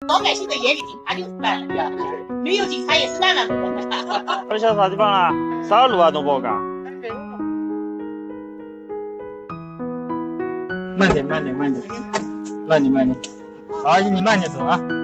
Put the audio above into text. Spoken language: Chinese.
老百姓的眼里，警察就是烂人呀，没有警察也是烂人的。 二小啥地方啦？啥路啊，东伯嘎？慢点。阿姨，你慢点走啊。